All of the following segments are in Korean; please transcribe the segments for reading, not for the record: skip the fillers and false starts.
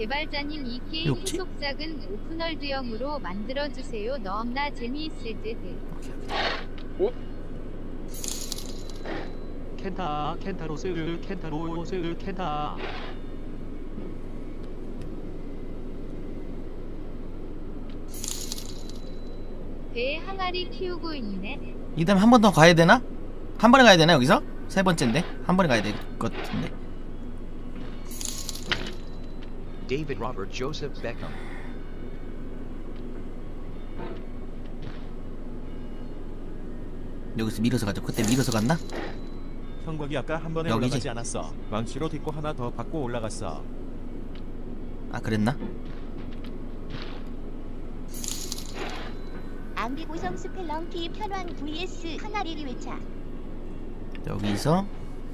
개발자님 이 게임 후속작은 오픈월드형으로 만들어주세요. 너무나 재미있을 듯. 오? 켄타로스 켄타. 배에 항아리 키우고 있네. 이 다음에 한 번 더 가야 되나? 한 번에 가야 되나 여기서? 세 번째인데 한 번에 가야 될 것 같은데. David Robert Joseph Beckham. 여기서 밀어서 가죠. 그때 밀어서 갔나? 형광이 아까 한 번에 여기지? 올라가지 않았어. 망치로 딛고 하나 더 받고 올라갔어. 아 그랬나? 암비고성 스펠렁키 편왕 vs 항아리를 외차. 여기서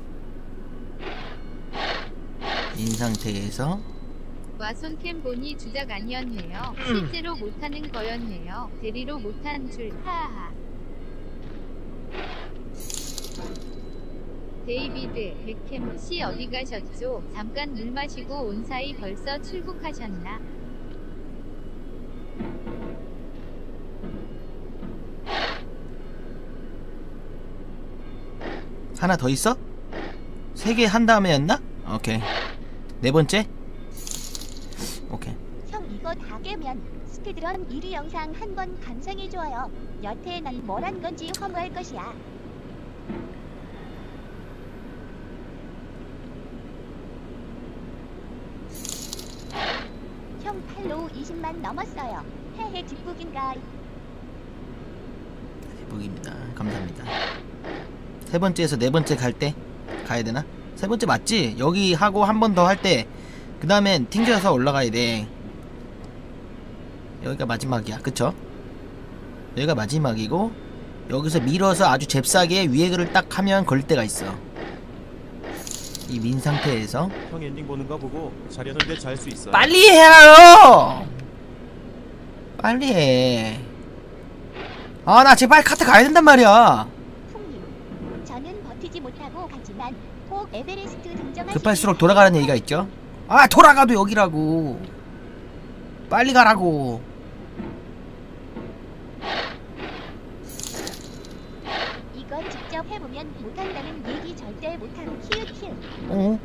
인 상태에서 와손캠 보니 주작 아니었네요. 실제로 못하는 거였네요. 대리로 못한 줄. 하하. 데이비드 베캠 씨 어디 가셨죠? 잠깐 물 마시고 온 사이 벌써 출국하셨나? 하나 더 있어? 세 개 한 다음에였나? 오케이. 네 번째? 오케이. 형 이거 다 깨면 스피드런 1위 영상 한 번 감상해줘요. 여태 난 뭘 한 건지 허무할 것이야. 형 팔로우 20만 넘었어요. 헤헤 뒷북인가. 대박입니다. 감사합니다. 세 번째에서 네 번째 갈 때 가야 되나? 세 번째 맞지? 여기 하고 한 번 더 할 때 그 다음엔 튕겨서 올라가야 돼. 여기가 마지막이야. 그쵸? 여기가 마지막이고 여기서 밀어서 아주 잽싸게 위에를 딱 하면 걸 때가 있어. 이 민 상태에서 형 엔딩 보는 거 보고 자려는데 잘 수 있어. 빨리 해요! 빨리 해. 아 나 제발 카트 가야 된단 말이야. 풍님, 저는 버티지 못하고 가지만 꼭 에베레스트 등정하시는 급할수록 돌아가는 얘기가 있죠. 아 돌아가도 여기라고. 빨리 가라고. 이거 직접 해보면 못한다는 얘기 절대 못하고 키읔키읔. 어?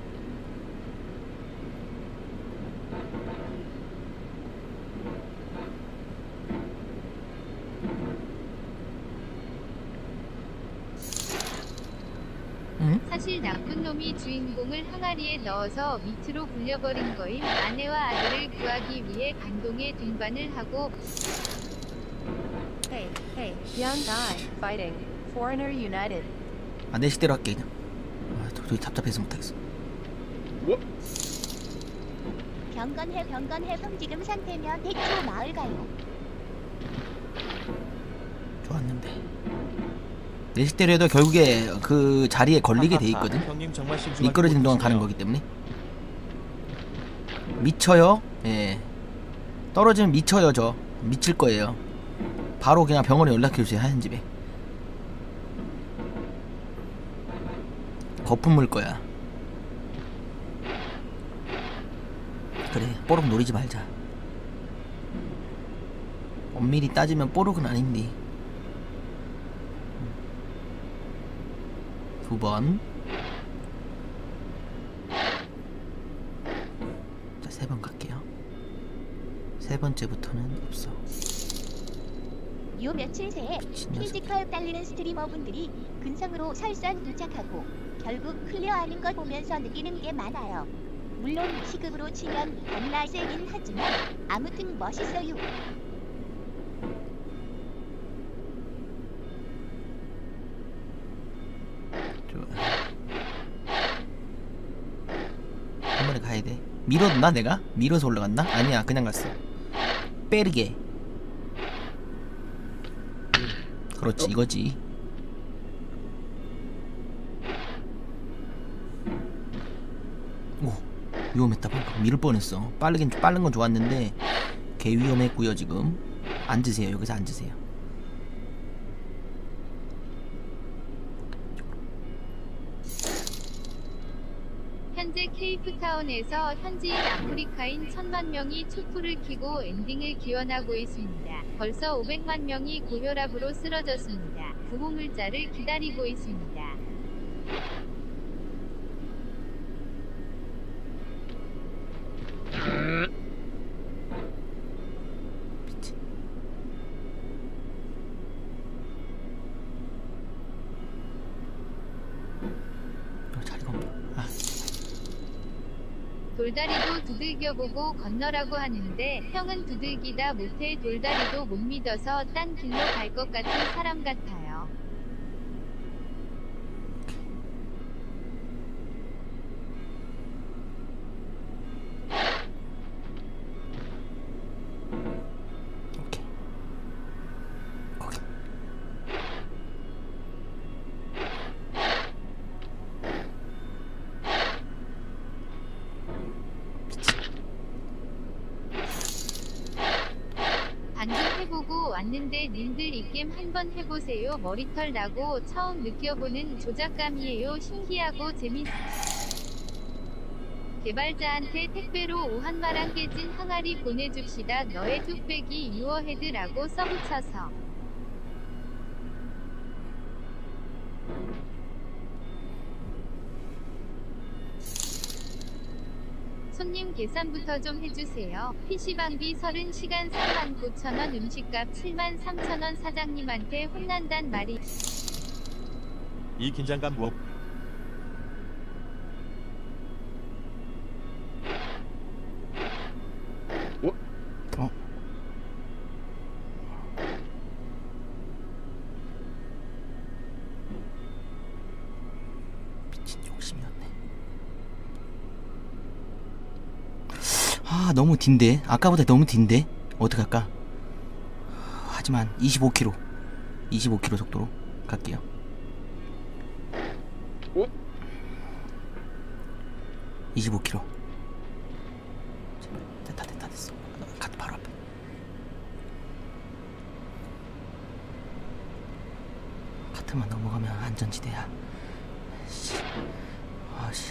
응? 사실 나쁜 놈이 주인공을 항아리에 넣어서 밑으로 굴려버린 거임. 아내와 아들을 구하기 위해 강동에 등반을 하고. Hey, young guy, fighting. Foreigner United. 아 내 식대로 할게 그냥. 아 도저히 답답해서 못하겠어. 뭐? 병건해 형 지금 상태면 대추 마을 가요. 좋았는데 내 식대로 해도 결국에 그 자리에 걸리게 돼 있거든. 형님 정말 신중하게 미끄러지는 동안 가는 보시네요. 거기 때문에 미쳐요. 예 떨어지면 미쳐요. 저 미칠 거예요. 바로 그냥 병원에 연락해주세요. 하얀 집에 거품 물 거야. 그래 뽀록 노리지 말자. 엄밀히 따지면 뽀록은 아닌데. 두 번. 자, 세 번 갈게요. 세 번째부터는 없어. 요 며칠 새에 미친 녀석. 피지컬 딸리는 스트리머분들이 근성으로 설산 도착하고 결국 클리어하는 거 보면서 느끼는 게 많아요. 물론 시급으로 치면 겁나 세긴 하지만 아무튼 멋있어요. 좋아. 한 번에 가야 돼. 밀었나 내가? 밀어서 올라갔나? 아니야 그냥 갔어. 빼르게. 그렇지 이거지. 오 위험했다 방금. 밀을 뻔했어. 빠른 건 좋았는데 개 위험했고요 지금. 앉으세요. 여기서 앉으세요. 현재 케이프타운에서 현지인 아프리카인 1000만 명이 촛불을 켜고 엔딩을 기원하고 있습니다. 벌써 500만 명이 고혈압으로 쓰러졌습니다. 구호물자를 기다리고 있습니다. 자리가 없네. 아. 돌다리도 두들겨보고 건너라고 하는데 형은 두들기다 못해 돌다리도 못 믿어서 딴 길로 갈 것 같은 사람 같아요. 오케이. 거기. 방금 해보고 왔는데 님들 이 게임 한번 해보세요. 머리털 나고 처음 느껴보는 조작감이에요. 신기하고 재밌. 개발자한테 택배로 오한마랑 깨진 항아리 보내줍시다. 너의 뚝배기 유어헤드라고 써붙여서. 손님 계산부터 좀 해주세요. PC방비 30시간 39,000원, 음식값 73,000원. 사장님한테 혼난단 말이. 이 긴장감 무엇? 미친 욕심이었네. 아, 너무 딘데. 아까보다 너무 딘데. 어떡할까? 하지만 25km 속도로 갈게요. 25km. 됐어. 카트 바로 앞에. 카트만 넘어가면 안전지대야. 씨. 아씨.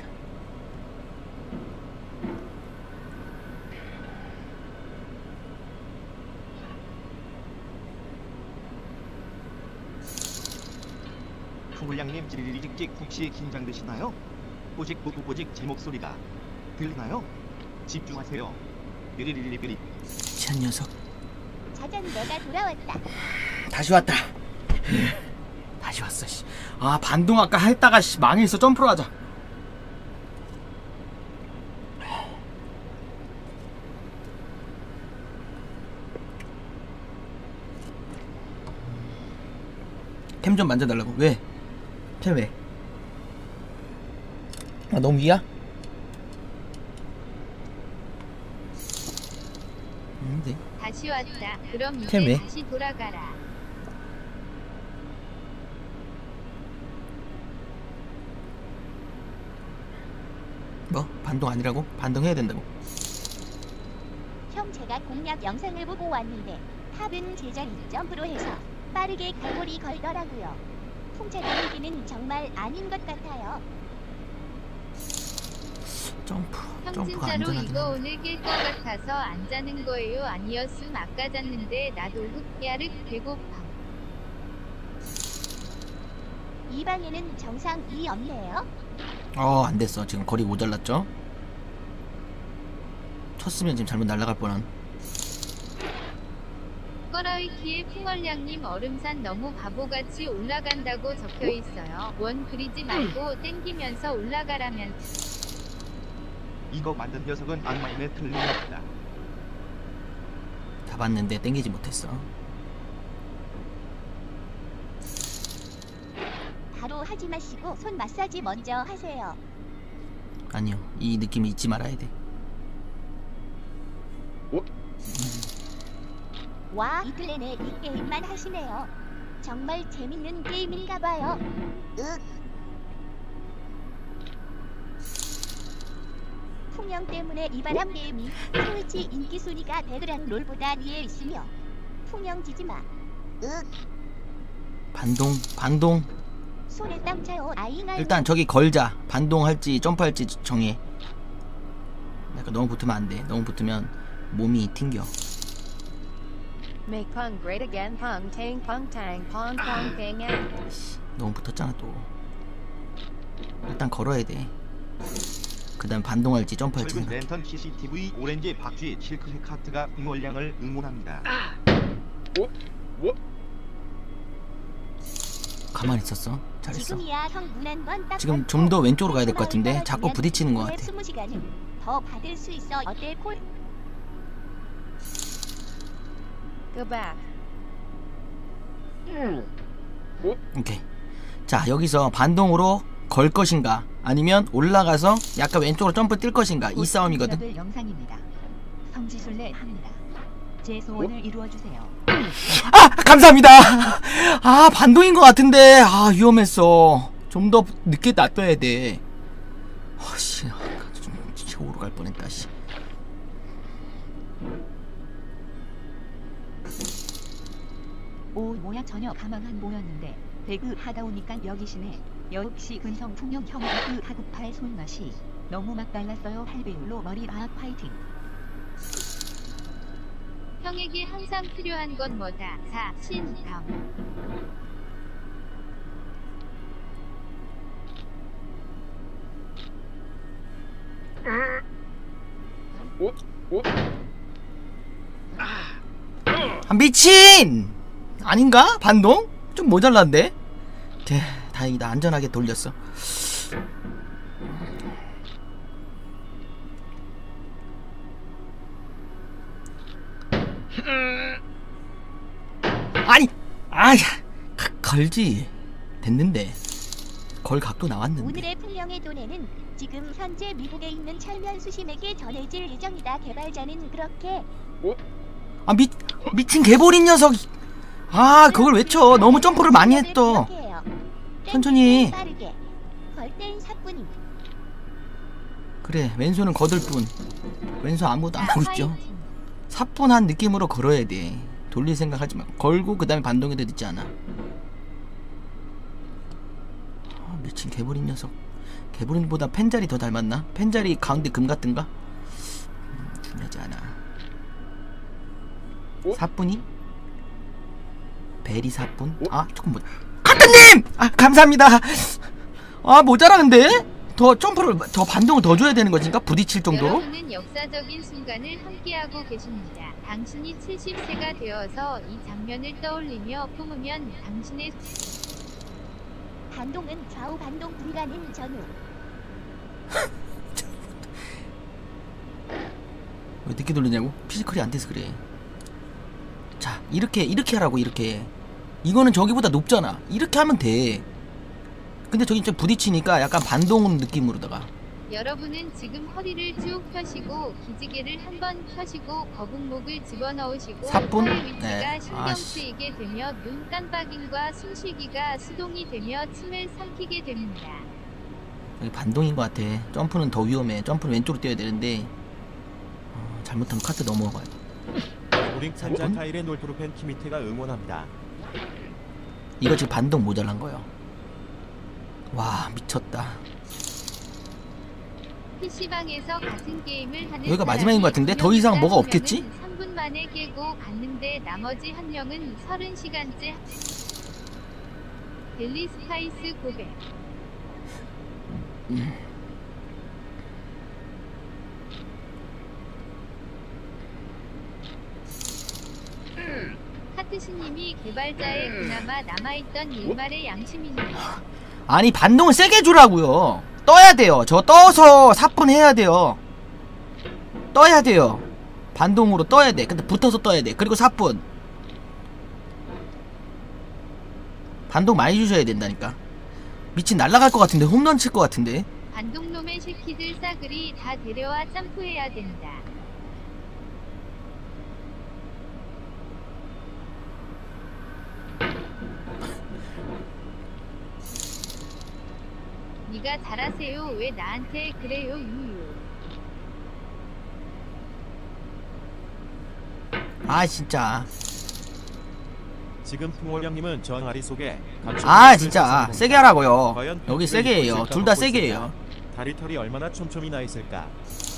풍물량님 찌릿찌릿 혹시 긴장되시나요? 꼬직꼬직 제 목소리가 들리나요? 집중하세요. 삐리리리리리. 미친 녀석. 자전 내가 돌아왔다. 다시 왔다. 다시 왔어. 씨. 아, 반동 아까 했다가 씨, 망했어. 점프로 하자. 캠 좀 만져달라고. 왜? 캠 왜? 아, 너무 위야? 네. 다시 왔다. 그럼 이제 캠 왜? 다시 돌아가라. 뭐? 반동 아니라고? 반동해야 된다고. 형 제가 공략 영상을 보고 왔는데 탑은 제자리 점프로 해서 빠르게 갈고리 걸더라고요. 풍차 돌리기는 정말 아닌 것 같아요. 점프가 형 진짜로 안전하긴 이거 한데. 오늘 낄 것 같아서 안 자는 거예요. 아니었음 아까 잤는데 나도 흑야륵 배고파. 이 방에는 정상이 없네요. 안 됐어. 지금 거리 모자랐죠? 쳤으면 지금 잘못 날아갈 뻔한. 꺼라위키의 풍월량님 얼음산 너무 바보같이 올라간다고 적혀있어요. 원 그리지 말고 땡기면서 올라가라면. 이거 만든 녀석은 악마임에 틀림없다. 다 봤는데 땡기지 못했어. 바로 하지 마시고 손 마사지 먼저 하세요. 아니요. 이 느낌을 잊지 말아야 돼. 와, 이틀 내내 이 게임만 하시네요. 정말 재밌는 게임인가봐요. 풍령 때문에 이바람 게임이 트위치 인기 순위가 배그랑 롤보다 위에 있으며 풍령 지지마. 반동. 손에 땀 차요. 아잉아잉. 일단 저기 걸자. 반동할지 점프할지 정해. 약간 너무 붙으면 안 돼. 너무 붙으면 몸이 튕겨. Make Pong great again. Pong tang pong tang pong pong bang ang. 너무 붙었잖아 또. 일단 걸어야 돼. 그 다음 반동할지 점프할지 철근 생각. 랜턴 CCTV 오렌지 박쥐 실크색 카트가 잉월량을 응원합니다. 가만히 있었어. 잘했어. 지금이야 형 문 한번 딱. 지금 좀 더 왼쪽으로 가야 될 것 같은데 자꾸 부딪히는 것 같아. 20시간은 더 받을 수 있어. 어때 콜? Go back. 오케이. 자 여기서 반동으로 걸 것인가 아니면 올라가서 약간 왼쪽으로 점프 뛸 것인가 이 싸움이거든. 영상입니다. 성지순례 합니다. 제 소원을 이루어 주세요. 아 감사합니다. 아 반동인 것 같은데 아 위험했어. 좀 더 늦게 놔둬야 돼. 아씨 좀 최고로 갈 뻔했다. 씨. 오 뭐야 전혀 가망 안 보였는데 배그 하다 오니까 여기시네. 역시 근성 풍경 형 배그 하급파의 손맛이 너무 막 달랐어요. 할배율로 머리 박 파이팅. 형에게 항상 필요한 건 뭐다. 신감. 아, 미친! 아닌가? 반동? 좀 모자란데? 다행이다. 안전하게 돌렸어. 아니! 아야! 걸지. 됐는데. 걸 각도 나왔는데. 오늘의 풍령의 돈에는 지금 현재 미국에 있는 철면 수심에게 전해질 예정이다. 개발자는 그렇게. 아 미친 개보린 녀석. 아 그걸 외쳐. 너무 점프를 많이 했어. 천천히. 빠르게. 걸 땐 사뿐임. 그래 왼손은 거들 뿐. 왼손 아무도 안 하고 있죠. 사뿐한 느낌으로 걸어야 돼. 돌릴 생각 하지 마. 걸고 그 다음에 반동해도 늦지 않아. 아, 미친 개보린 녀석. 개보린보다 펜자리 더 닮았나? 펜자리 가운데 금 같은가? 중요하지 않아. 사뿐이? 베리 사뿐? 아 조금 뭐 카트님! 아 감사합니다. 아 모자라는데? 더 점프를 더 반동을 더 줘야 되는 것인가? 부딪힐 정도로? 여러분은 역사적인 순간을 함께하고 계십니다. 당신이 70세가 되어서 이 장면을 떠올리며 품으면 당신의 반동은 좌우 반동 불가능 전후. 왜 늦게 돌리냐고? 피지컬이 안 돼서 그래. 자 이렇게 하라고. 이렇게. 이거는 저기보다 높잖아. 이렇게 하면 돼. 근데 저기 좀 부딪히니까 약간 반동 느낌으로다가. 여러분은 지금 허리를 쭉 펴시고 기지개를 한번 펴시고 거북목을 집어넣으시고 사뿐? 팔 위치가 네. 신경 쓰이게 되며 눈 깜빡임과 숨쉬기가 수동이 되며 침을 삼키게 됩니다. 여기 반동인 것 같아. 점프는 더 위험해. 점프는 왼쪽으로 뛰어야 되는데 잘못하면 카트 넘어가야 돼. 우링 찬자 타일의 놀토르펜 키미테가 응원합니다. 이거 지금 반동 모자란 거요. 와 미쳤다. PC방에서 같은 게임을 하는 여기가 마지막인 것 같은데? 더 이상 뭐가 없겠지? 3분 만에 깨고 갔는데 나머지 한 명은 30시간째 델리 스파이스 고백. 카트시님이 개발자의 그나마 남아있던 일말의 양심이네요. 아니 반동을 세게 주라고요. 떠야 돼요. 저 떠서 사뿐 해야 돼요. 떠야 돼요. 반동으로 떠야 돼. 근데 붙어서 떠야 돼. 그리고 사뿐. 반동 많이 주셔야 된다니까. 미친 날아갈 것 같은데. 홈런 칠 것 같은데. 반동놈의 새끼들 싸그리 다 데려와 점프해야 된다. 니가 잘하세요. 왜 나한테 그래요 유유. 아 진짜 지금 풍월령님은 저 항아리 속에 아 진짜 세게 하라고요. 과연 여기 세게 해요. 둘 다 세게 해요. 다리털이 얼마나 촘촘히 나 있을까?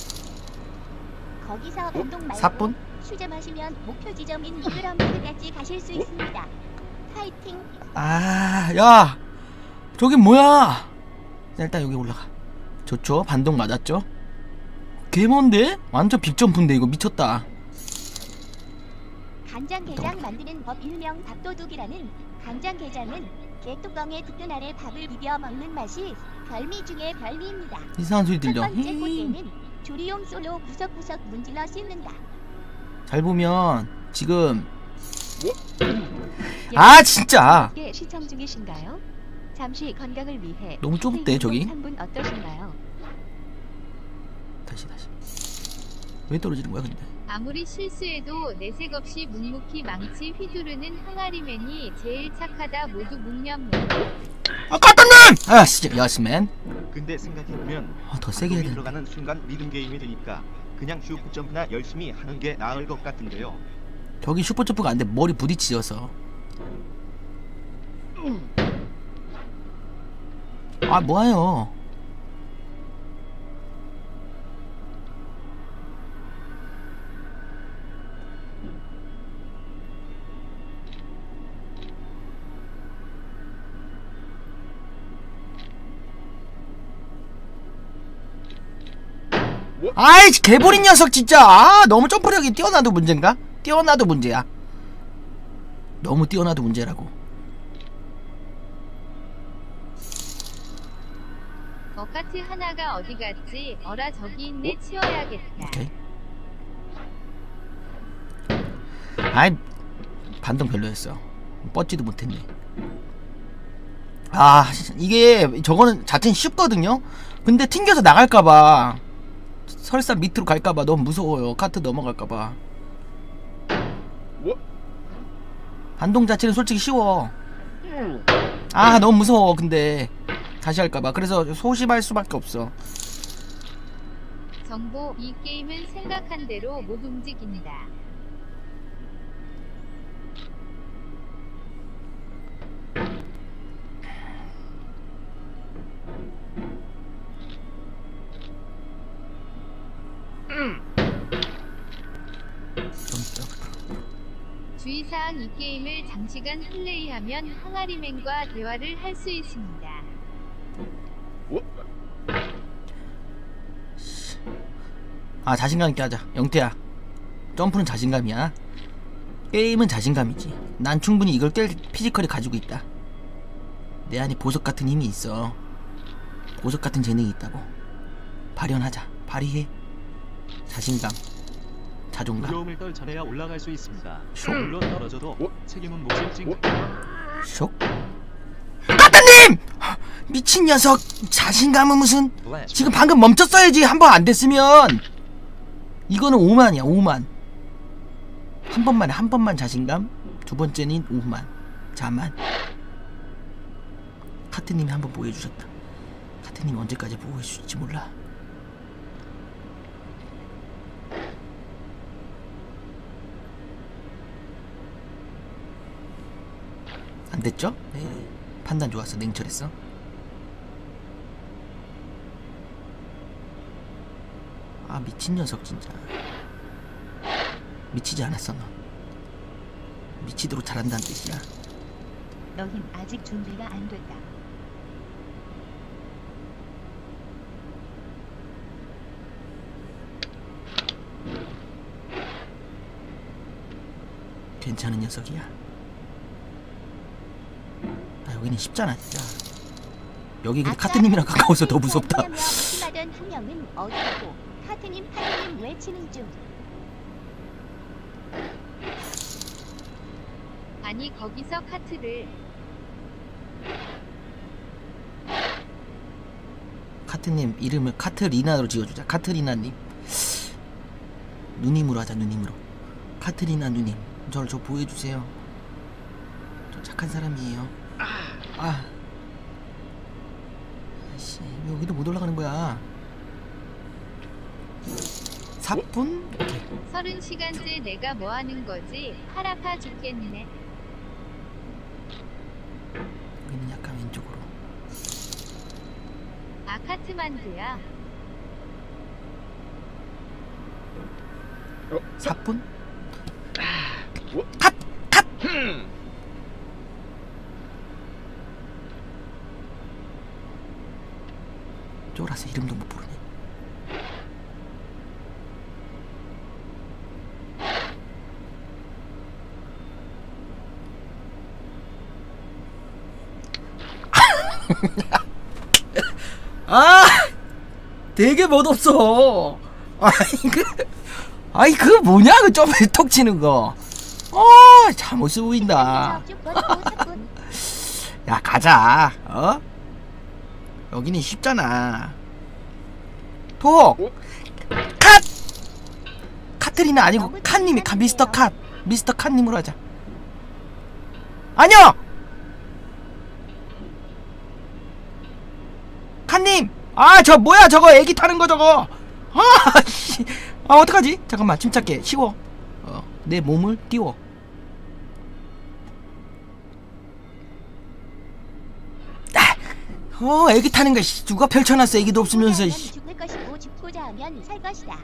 거기서 운동 말고 사뿐? 수제 마시면 목표 지점인 피라미드까지 가실 수 있습니다. 파이팅! 아, 야, 저기 뭐야? 일단 여기 올라가. 좋죠? 반동 맞았죠? 개먼데? 완전 빅점프인데 이거 미쳤다. 간장게장 만드는 법 일명 밥도둑이라는 간장게장은 개뚜껑에 뚜껑 아래 밥을 비벼 먹는 맛이 별미 중에 별미입니다. 이상한 소리 첫 들려. 번째 꽃게는 조리용 솔로 구석구석 문질러 씻는다. 잘 보면 지금 아 진짜 시청 중이신가요? 잠시 건강을 위해 너무 좁대 저기. 3분 어떠신가요? 다시 왜 떨어지는 거야 근데? 아무리 실수해도 내색 없이 묵묵히 망치 휘두르는 항아리맨이 제일 착하다. 모두 묵념. 아 까따님! 아 진짜 야스맨. 근데 생각해보면 더 세게 해야 돼. 들어가는 순간 리듬 게임이 되니까 그냥 슈퍼점프나 열심히 하는 게 나을 것 같은데요. 저기 슈퍼점프가 안 돼. 머리 부딪혀서. 아 뭐예요? 아이 개보린 녀석 진짜. 아 너무 점프력이 뛰어나도 문제인가? 뛰어나도 문제야. 너무 뛰어나도 문제라고. 카트 하나가 어디 갔지? 어라 저기 있네. 치워야겠다. 오케이. 아이 반동 별로였어. 뻗지도 못했네. 아 이게 저거는 자체는 쉽거든요. 근데 튕겨서 나갈까봐, 설사 밑으로 갈까봐 너무 무서워요. 카트 넘어갈까봐. 반동 자체는 솔직히 쉬워. 아 너무 무서워. 근데 다시 할까봐. 그래서 소심할 수밖에 없어. 정보, 이 게임은 생각한 대로 못 움직인다. 주의사항, 이 게임을 장시간 플레이하면 항아리맨과 대화를 할 수 있습니다. 아 자신감 있게 하자. 영태야, 점프는 자신감이야. 게임은 자신감이지. 난 충분히 이걸 깰 피지컬이 가지고 있다. 내 안에 보석 같은 힘이 있어. 보석 같은 재능이 있다고. 발현하자. 발휘해. 자신감, 자존감. 두려움을 떨쳐내야 올라갈 수 있습니다. 쇽. 물론 떨어져도 책임은 몫을 진. 쇽. 까따님! 미친 녀석. 자신감은 무슨. 지금 방금 멈췄어야지. 한 번 안 됐으면. 이거는 5만이야 5만. 한 번만 자신감. 두 번째는 5만. 자만. 카트님이 한번 보여주셨다. 카트님이 언제까지 보여줄지 몰라. 안 됐죠? 네. 판단 좋았어. 냉철했어. 아 미친 녀석 진짜. 미치지 않았어 너. 미치도록 잘한다는 뜻이야. 너흰 아직 준비가 안 됐다. 괜찮은 녀석이야. 아 여기는 쉽잖아 진짜. 여기 근데 카트님이랑 가까워서 더 무섭다. 심하던 한 명은 어디고 카트님 파트님 외치는 중. 아니 거기서 카트를. 카트님 이름을 카트리나로 지어주자. 카트리나님. 누님으로 하자. 누님으로. 카트리나 누님. 저 보여주세요. 저 착한 사람이에요. 아 아이씨 여기도 못 올라가는 거야. 4분? 오케이. 30시간째 내가 뭐 하는 거지? 팔 아파 죽겠네. 아카트만드야. 4분? 컷! 컷! 쫄아서 이름도 못 부르네. 아! 되게 멋없어. 아이 그 뭐냐 그 점프에 톡 치는 거. 참 멋있어 보인다. 야 가자. 여기는 쉽잖아. 톡. 컷. 카트리나 아니고 칸님이 미스터 컷. 미스터 칸님으로 하자. 아니요. 칸님. 아 저 뭐야 저거 애기 타는 거 저거. 씨. 어떡하지? 잠깐만 침착해. 쉬워. 내 몸을 띄워. 애기 타는 거 누가 펼쳐놨어. 애기도 없으면서. 죽을 것이고 죽고자 하면 살 것이다.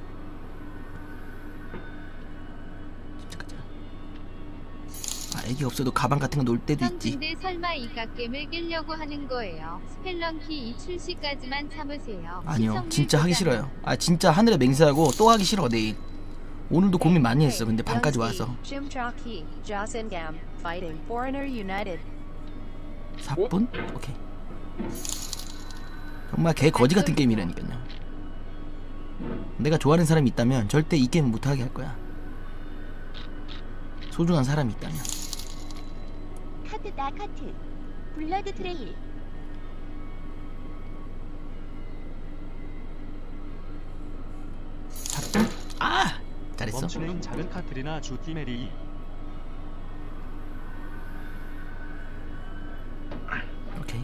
애기 없어도 가방 같은 거 놓을 때도 형 있지. 근데 설마 이 갓겜을 깨려고 하는 거예요? 스펠런키 이 출시까지만 참으세요. 아니요 시청률 진짜 하기 보장은. 싫어요. 진짜 하늘에 맹세하고 또 하기 싫어. 내일 오늘도 고민 많이 했어. 근데 밤까지 와서. Jimjockey, Josengam, fighting Foreigner United. 4분? 오케이. 정말 개 거지 같은 게임이라니까요. 내가 좋아하는 사람이 있다면 절대 이 게임 못하게 할 거야. 소중한 사람이 있다면. 카트다 카트. 블러드 트레일. 잘했어. 멈추는 작은 카트리나 주티 메리. 오케이.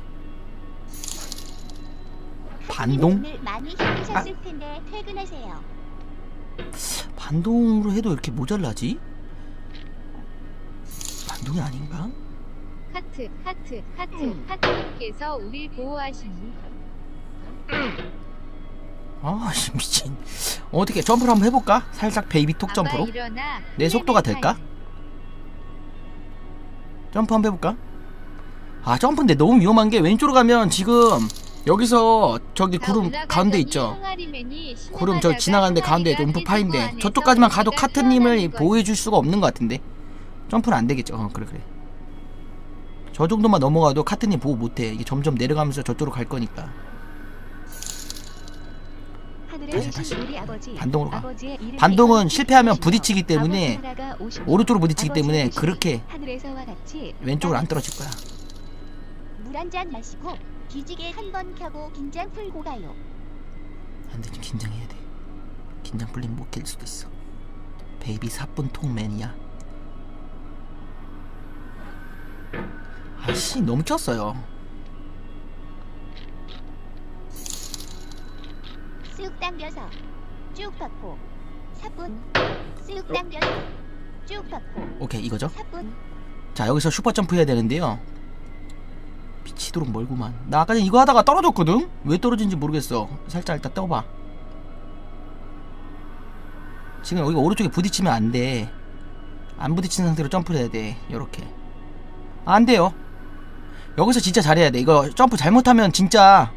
반동? 오늘 많이 힘드셨을 텐데 퇴근하세요. 반동으로 해도 이렇게 모자라지? 반동이 아닌가? 카트님께서 우릴 보호하시니. 씨 미친. 어떻게 점프를 한번 해볼까? 살짝 베이비톡 점프로. 아빠 일어나. 내 속도가 될까? 점프 한번 해볼까? 점프인데 너무 위험한 게 왼쪽으로 가면 지금 여기서 저기 구름 가운데 있죠. 구름 저 지나가는데 가운데 음프 파인데 저쪽까지만 가도 카트님을 보호해줄 수가 없는 것 같은데. 점프는 안 되겠죠. 그래. 저 정도만 넘어가도 카트님 보호 못해. 이게 점점 내려가면서 저쪽으로 갈 거니까. 다시. 반동으로 가. 반동은 실패하면 부딪히기 때문에 오른쪽으로 부딪히기 때문에 그렇게 왼쪽으로 안 떨어질 거야. 물 한 잔 마시고 기지개 한번 켜고 긴장 풀고 가요. 안돼 좀 긴장해야 돼. 긴장 풀리면 못 깰 수도 있어. 베이비 4분 통맨이야. 아씨 너무 쪘어요. 쓱 당겨서 쭉 받고 4분. 쓱 당겨서 쭉 받고. 오케이 이거죠. 4분. 자 여기서 슈퍼 점프 해야 되는데요. 미치도록 멀구만. 나 아까 전에 이거 하다가 떨어졌거든? 왜 떨어진지 모르겠어. 살짝 일단 떠봐. 지금 여기가 오른쪽에 부딪히면 안 돼. 안 부딪힌 상태로 점프를 해야 돼. 요렇게. 안 돼요. 여기서 진짜 잘해야 돼. 이거 점프 잘못하면 진짜.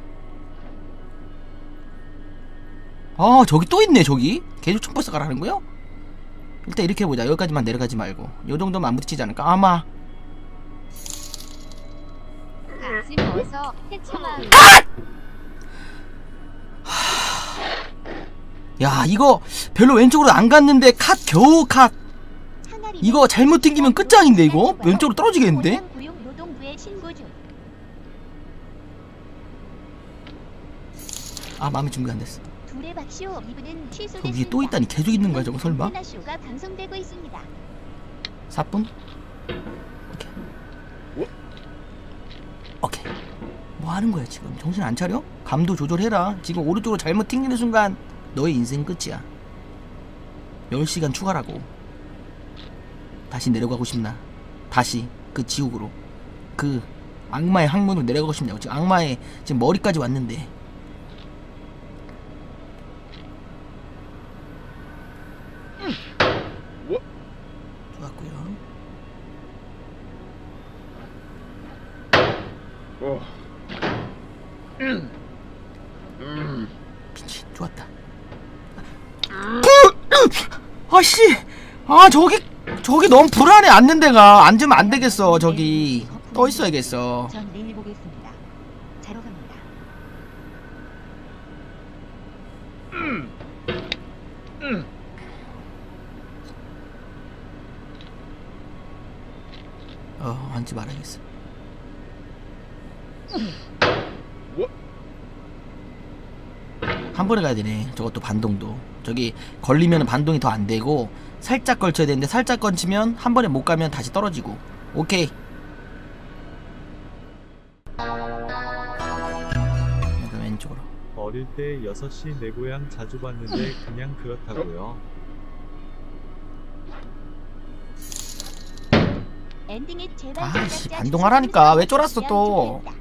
저기 또 있네. 저기 계속 총버스 가라는 거요? 일단 이렇게 해보자. 여기까지만 내려가지 말고 요 정도면 안 부딪히지 않을까? 아마. 같이 벗어 해쳐마. 야 이거 별로 왼쪽으로 안 갔는데 겨우 컷. 이거 잘못 튕기면 끝장인데 이거? 왼쪽으로 떨어지겠는데? 마음의 준비 안 됐어. 저 위에 또 있다니. 계속 있는 거야 저거 설마? 4분? 오케이. 뭐 하는 거야 지금? 정신 안 차려? 감도 조절해라. 지금 오른쪽으로 잘못 튕기는 순간 너의 인생 끝이야. 10시간 추가라고. 다시 내려가고 싶나? 다시 그 지옥으로, 그 악마의 항문으로 내려가고 싶냐고. 지금 악마의 지금 머리까지 왔는데. 좋았고요. 그치, 좋았다. 아씨, 아 저기 너무 불안해. 앉는 데가 앉으면 안 되겠어. 저기 떠 있어야겠어. 전 내일 보겠습니다. 자러 갑니다. 앉지 말아야겠어. 한 번에 가야 되네. 저것도 반동도. 저기 걸리면 반동이 더 안 되고 살짝 걸쳐야 되는데 살짝 걸치면 한 번에 못 가면 다시 떨어지고. 오케이. 그럼 왼쪽으로. 어릴 때 6시 내 고향 자주 봤는데 그냥 그렇다고요. 엔딩에 제발 아씨, 제작자 반동하라니까. 왜 주소를 쫄았어 또. 좋겠다.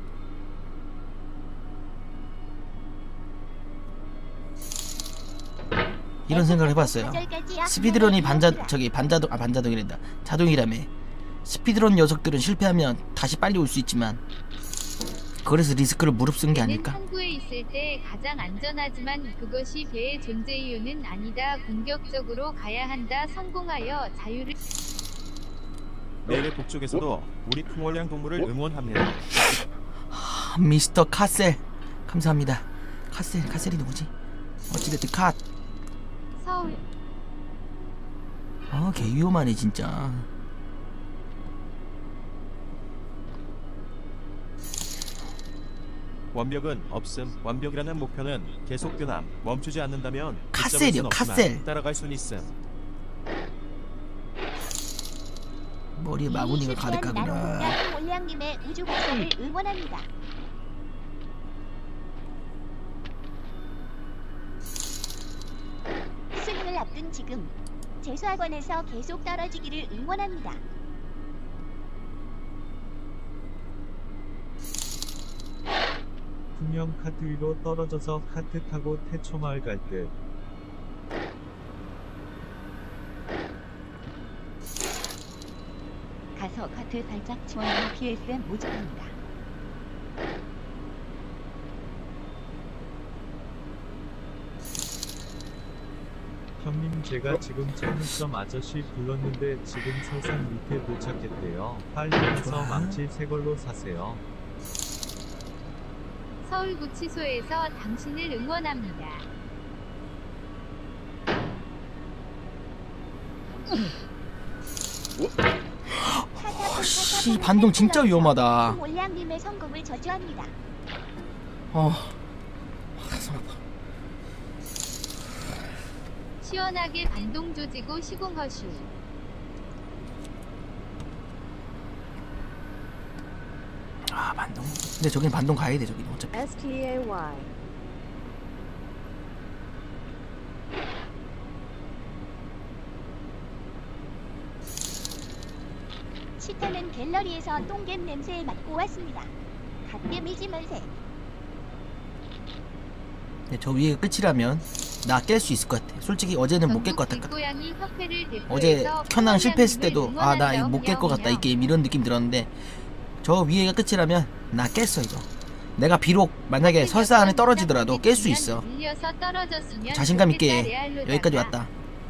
이런 생각을 해봤어요. 좌절까지야. 스피드런이 반자동이란다. 자동이라며. 스피드런 녀석들은 실패하면 다시 빨리 올 수 있지만 그래서 리스크를 무릅쓴 게 아닐까? 항구에 있을 때 가장 안전하지만 그것이 배의 존재 이유는 아니다. 공격적으로 가야 한다. 성공하여 자유를. 내일의 북쪽에서도 우리 풍월량 동물을 응원합니다. 미스터 카셀 감사합니다. 카셀이 누구지? 어찌됐든 컷. 서울. 개 위험하네 진짜. 완벽은 없음. 완벽이라는 목표는 계속 변함. 멈추지 않는다면 카셀이요, 붙잡을 순 카셀. 없지만 따라갈 순 있음. 머리에 마구니가 가득하구나. 나로공략 올량님의 우주 고생을 응원합니다. 수능을 앞둔 지금 재수학원에서 계속 떨어지기를 응원합니다. 풍령 카트 위로 떨어져서 카트 타고 태초마을 갈 듯. 가서 카트 살짝 치워놓은 PSM 모집합니다. 형님 제가 지금 철물점 아저씨 불렀는데 지금 설산 밑에 도착했대요. 빨리 가서 망치 새걸로 사세요. 서울구치소에서 당신을 응원합니다. 씨, 반동 진짜 위험하다. 올량님의 성공을 저주합니다. 가슴 아파. 시원하게 반동 조지고 시공허슈. 반동. 근데 저긴 반동 가야 돼. 저긴 어차피. STAY. 치타는 갤러리에서 똥겜 냄새에 맡고 왔습니다. 갓겜이지 면세. 근데 저 위에 끝이라면 나 깰 수 있을 것 같아. 솔직히 어제는 못 깰 것 같았거든. 고양이 협회를 어제 대표해서 켠낭 실패했을 풍월량님을 때도 나 이거 못 깰 것 같다 이 게임 이런 느낌 들었는데 저 위에가 끝이라면 나 깼어 이거. 내가 비록 만약에 설사 안에 떨어지더라도 깰 수 있어. 밀려서 떨어졌으면 자신감 좋겠다, 있게 레알로다가. 여기까지 왔다.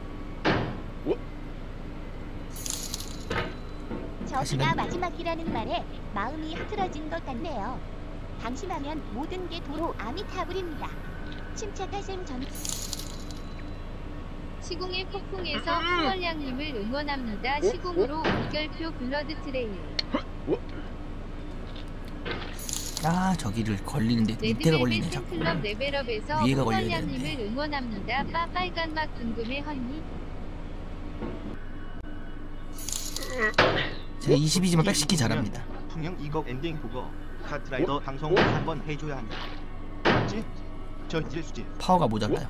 저기가 마지막이라는 말에 마음이 흐트러진 것 같네요. 방심하면 모든 게 도로 아미타불입니다. 침착하셈 전. 시궁의 폭풍에서 풍월량님을 응원합니다. 시궁으로 물결표 블러드 트레일. 저기를 걸리는데 밑에가 걸리네 자꾸. 팬클럽 레벨업에서 위에가 걸려야 풍월량님을 되는데. 응원합니다. 빨간 맛 궁금해 헌니. 제가 22지만 백시키 잘합니다. 풍령 2억 엔딩 보고 카트라이더 방송 한번 해줘야 합니다. 맞지? 전질 수지. 파워가 모자라요.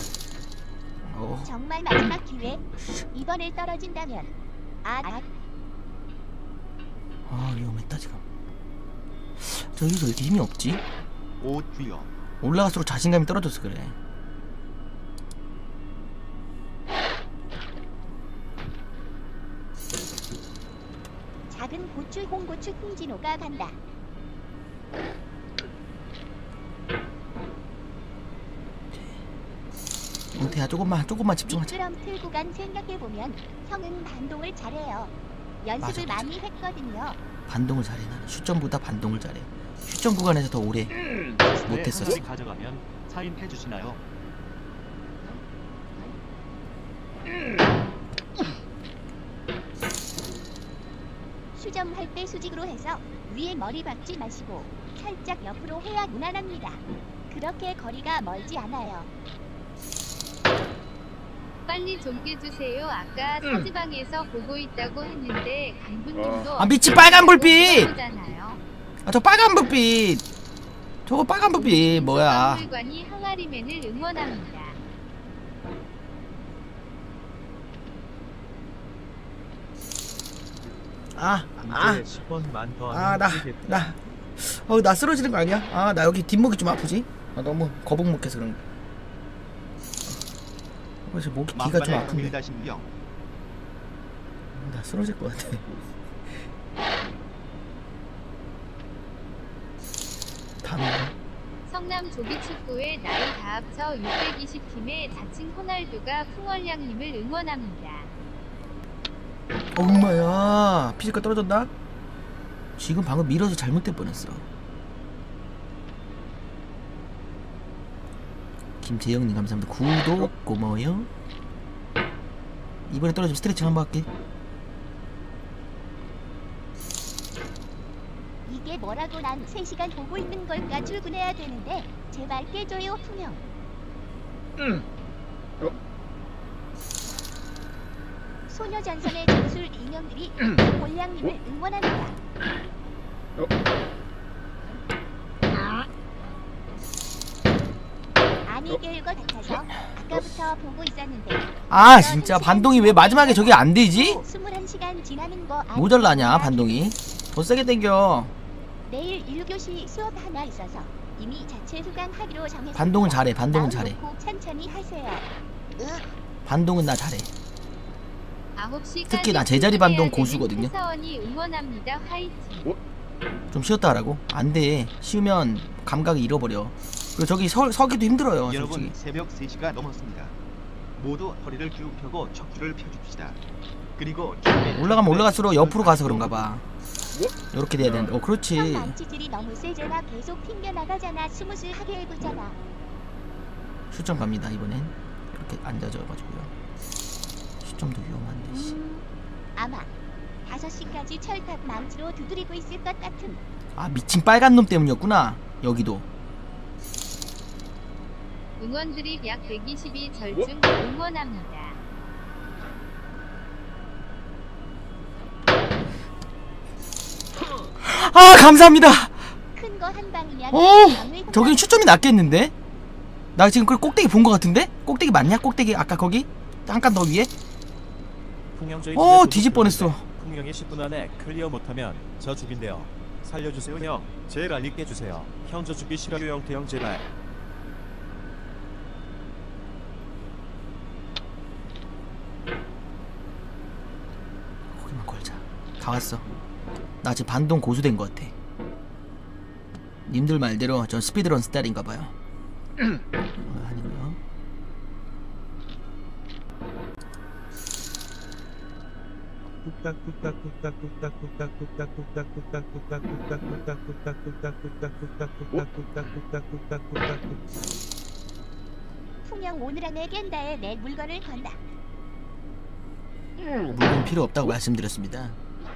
정말 마지막 기회. 이번에 떨어진다면 위험했다 지금. 저기서 왜 이렇게 힘이 없지? 옷 뒤요. 올라갈수록 자신감이 떨어져서 그래. 작은 고추 홍고추 홍진호가 간다. 용태야 조금만 집중하자. 미끄럼 틀고 간 생각해보면 형은 반동을 잘해요. 연습을 맞아. 많이 했거든요. 반동을 잘해. 나는 슛점보다 반동을 잘해. 슛점 구간에서 더 오래 못했었어. 하나씩 가져가면 사인해 주시나요? 수점할 때 수직으로 해서 위에 머리 박지 마시고 살짝 옆으로 해야 무난합니다. 그렇게 거리가 멀지 않아요. 빨리 좀 깨주세요. 아까 사지방에서 보고 있다고 했는데 강분님도 아, 미친 빨간 불빛! 잖아요. 아, 저 빨간 불빛. 저거 빨간 불빛 뭐야? 박물관이 항아리맨을 응원합니다. 이제 10번만 더 하면 쓰겠다. 나 쓰러지는 거 아니야? 아, 나 여기 뒷목이 좀 아프지? 아, 너무 거북목해서 그런 거. 그래서 목이 뒤가 좀 아픈데. 밀다신경. 나 쓰러질 것 같아. 다음인가? 성남 조기축구의 나이 다 합쳐 620팀의 자칭 호날두가 풍월량님을 응원합니다. 엄마야, 피지컬 떨어졌나? 지금 방금 밀어서 잘못될 뻔했어. 김재영님 감사합니다. 구독 고마워요. 이번에 떨어지면 스트레칭 한번 할게. 이게 뭐라고 난 3시간 보고 있는 걸까? 출근해야 되는데 제발 깨줘요 투명. 소녀전선의 전술 인형들이 골량님을 응원합니다. 안 이길 것 같아서 아까부터 보고 있었는데 아, 진짜 반동이 왜 마지막에 저게 안 되지? 21시간 지나는 거 모자라냐 반동이? 더 세게 당겨. 내일 1교시 수업 하나 있어서 이미 자체 수강하기로 정했어요. 반동은 잘해, 반동은 마음 잘해. 놓고 천천히 하세요. 반동은 나 잘해. 9시까지 특히 나 제자리 반동 고수거든요. 회사원이 응원합니다. 화이팅. 좀 쉬었다 하라고? 안 돼. 쉬우면 감각을 잃어버려. 그리고 저기 서기도 힘들어요, 여러분 솔직히. 새벽 3시가 넘었습니다. 모두 허리를 쭉 펴고 척추를 펴줍시다. 그리고 올라가면 올라갈수록 옆으로 가서 그런가 봐. 요렇게 돼야 되는데. 형 그렇지. 망치질이 너무 세잖아. 계속 튕겨나가잖아. 스무스하게 해보잖아. 슛점 갑니다 이번엔. 이렇게 앉아져가지고요. 슛점도 위험한데 씨. 아마 5시까지 철탑 망치로 두드리고 있을 것 같은. 아, 미친 빨간 놈 때문이었구나. 여기도. 응원 드립 약 122 절중 응원합니다. 아, 감사합니다. 큰 거 한 방이면 저기는 슛점이 낫겠는데? 나 지금 그 꼭대기 본 거 같은데? 꼭대기 맞냐? 꼭대기 아까 거기? 한 칸 더 위에? 풍영 저희 뒤질 뻔했어. 풍영이 10분 안에 클리어 못하면 저 죽인대요. 살려주세요 형. 제발 잊게 해주세요. 형 저 죽기 싫어요 영태형 제발. 거기만 걸자. 다 왔어. 나 지금 반동 고수된 것 같아. 님들 말대로 전 스피드런 스타일인가봐요. 아니고요. 풍영 오늘 안에 깬다에 내 물건을 건다. 물건 필요 없다고 말씀드렸습니다.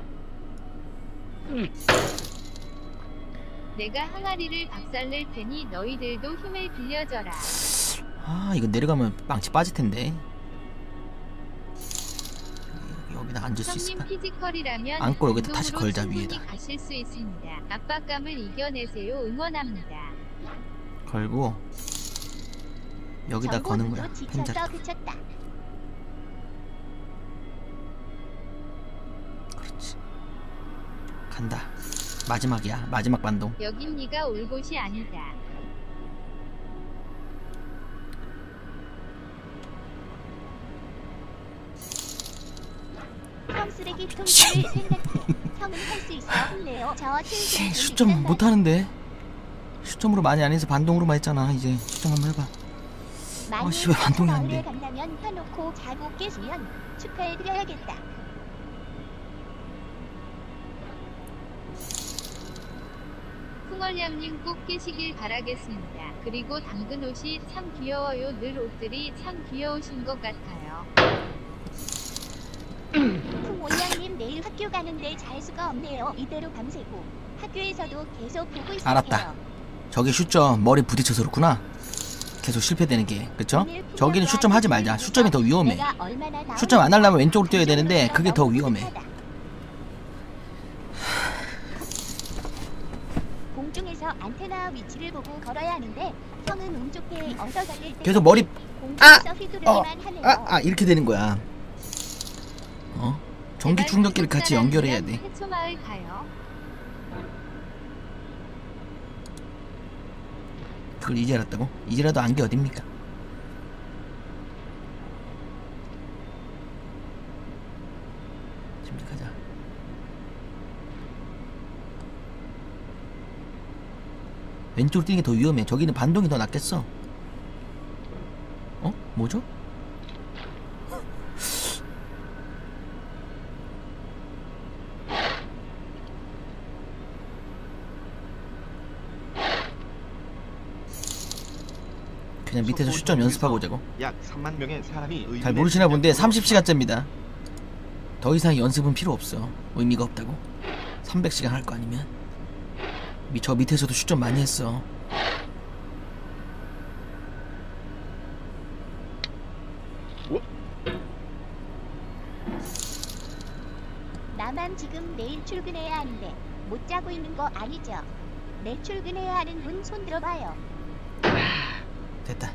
내가 항아리를 박살낼 테니 너희들도 힘을 빌려줘라. 아, 이거 내려가면 망치 빠질 텐데. 여기다 앉을 수 있을까? 형님 피지컬이라면 안고 여기다 다시 운동으로 걸자, 충분히 위에다. 가실 수 있습니다. 압박감을 이겨내세요. 응원합니다. 걸고 여기다 거는 거야. 지쳐서 펜자리. 그쳤다. 그렇지. 간다. 마지막이야. 마지막 반동. 여긴 네가 올 곳이 아니다. 형 쓰레기통을 생각해. 형은 할 수 있어. 힘내요. 저 슬슬 슛점 못하는데. 슛점으로 많이 안 해서 반동으로만 했잖아. 이제 슛점 한번 해봐. 씨, 왜 반동이 안 돼? 간다면 펴놓고 자고 깨시면 축하해드려야겠다. 풍얼냠님 꼭 깨시길 바라겠습니다. 그리고 당근 옷이 참 귀여워요. 늘 옷들이 참 귀여우신 것 같아요. 풍올량님 내일 학교 가는데 잘 수가 없네요. 이대로 밤새고 학교에서도 계속 보고 있어요. 알았다. 저기 슛점 머리 부딪혀서 그렇구나. 계속 실패되는 게. 그쵸? 저기는 슛점 하지 말자. 슛점이 더 위험해. 슛점 안 하려면 왼쪽으로 뛰어야 되는데 그게 더 위험해. 공중에서 안테나 위치를 보고 걸어야 하는데 형은 운 좋게 어서 달릴 때 계속 머리 공중에서 휘두르기만 하네요. 이렇게 되는 거야. 전기 충격기를 같이 연결해야 돼. 해초마을 가요. 그걸 이제 알았다고? 이제라도 안 게 어딥니까? 침착하자. 왼쪽으로 뛰는 게 더 위험해. 저기는 반동이 더 낫겠어. 뭐죠? 그냥 밑에서 슛점 연습하고 오자고. 약 3만 명의 사람이 잘 모르시나 본데 30시간째입니다. 더 이상 연습은 필요 없어. 의미가 없다고. 300시간 할 거 아니면. 저 밑에서도 슛점 많이 했어. 나만 지금 내일 출근해야 하는데 못 자고 있는 거 아니죠? 내일 출근해야 하는 분 손 들어봐요. 됐다.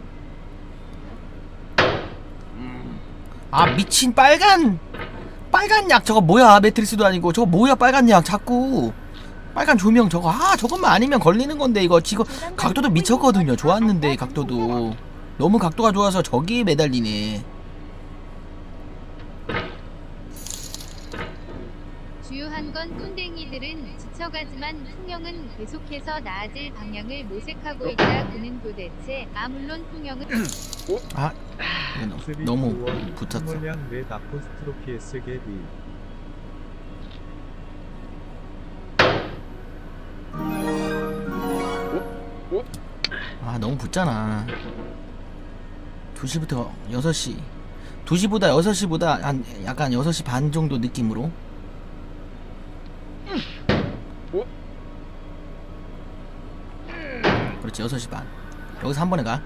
아 미친 빨간 약 저거 뭐야? 매트리스도 아니고 저거 뭐야? 빨간 약 자꾸 빨간 조명 저거 저것만 아니면 걸리는 건데 이거 지금 각도도 미쳤거든요. 좋았는데 각도도 너무 각도가 좋아서 저기에 매달리네. 주요한 건 뚱댕이들은 지쳐가지만 풍령은 계속해서 나아질 방향을 모색하고 있다. 그는 도대체 물론 풍령은 이거 너무 붙었어. 풍월량 넷 아포스트로피 S게리. 너무 붙잖아. 2시부터 6시 2시보다 6시보다 한 약간 6시 반 정도 느낌으로. 그렇지 6시 반. 여기서 한 번에 가.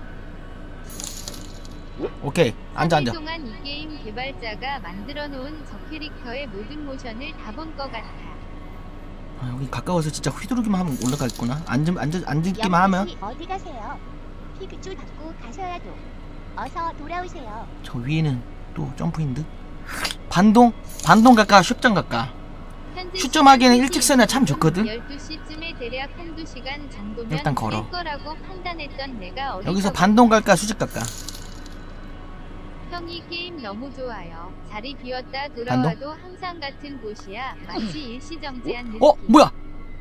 오케이 앉아. 동안 이 게임 개발자가 만들어 놓은 저 캐릭터의 모든 모션을 다 본 것 같아. 여기 가까워서 진짜 휘두르기만 하면 올라가겠구나. 앉기만 하면. 어디 가세요? 피그줄 받고 가셔야죠. 어서 돌아오세요. 저 위에는 또 점프인 듯. 반동 갈까 슛점 갈까? 슛점 하기에는 일직선이 참 좋거든. 12시쯤에 대략 한두 시간 정도면 일단 걸어. 거라고 판단했던 내가 여기서 반동 갈까 수직 갈까? 형이 게임 너무 좋아요. 자리 비웠다 돌아와도 반동? 항상 같은 곳이야. 마치 일시정지한 느낌. 뭐야?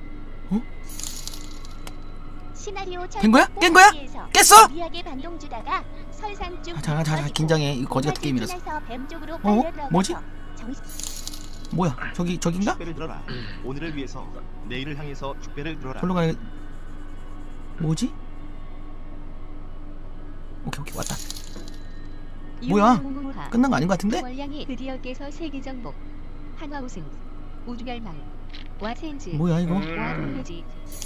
시나리오 깬 거야? 깼어? 미하게 반동 주다가 설산 쭉 자 긴장해. 이거 거지 같은 게임이라서. 뱀 쪽으로 뭐지? 뭐야? 저긴가? 축배를 들어라. 오늘을 위해서 내일을 향해서 축배를 들어라. 절로 가는. 뭐지? 오케이 왔다. 뭐야? 끝난 거 아닌 거 같은데? 월량이 드디어 깨서 세계 정복, 한화 우승, 우주멸망, 와센즈, 뭐야 이거? 와풍해지.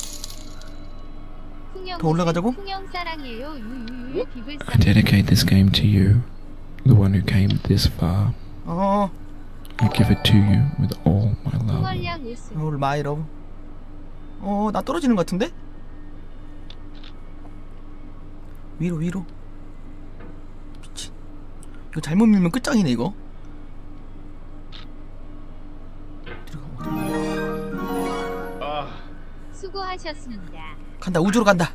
더 올라가자고? 풍영 사랑해요. 유유유 비블상. I dedicate this game to you, the one who came this far. I give it to you with all my love. 풍월량 우승. All my love. 나 떨어지는 거 같은데? 위로. 미친. 이거 잘못 밀면 끝장이네 이거. 수고하셨습니다. 간다. 우주로 간다.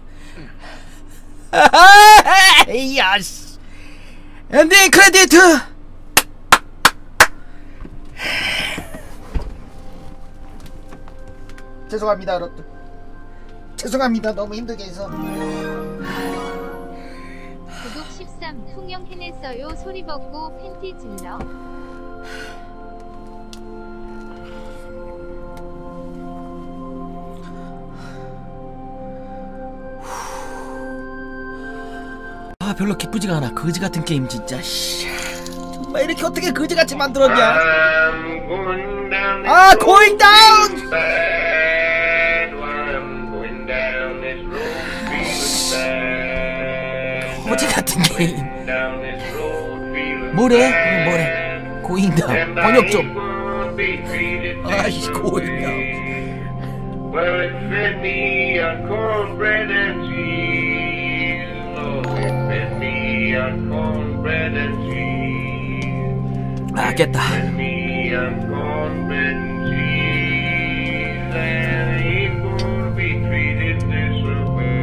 야씨. 엔딩 크레디트. 죄송합니다 여러분. 죄송합니다. 너무 힘들게 해서. 구독 13 풍경 해냈어요. 소리 벗고 팬티 질러. 아 별로 기쁘지가 않아. 거지 같은 게임 진짜. 씨. 정말 이렇게 어떻게 거지같이 만들었냐. 아 going down. 거지 같은 게임. 뭐래? 뭐래? going down. 번역 좀. 아이씨 going down. Well, it fed me on cornbread and cheese. Oh, it fed me on cornbread and cheese. 아, 깼다. Fed me on cornbread and cheese. And I ain't gonna be treated this way.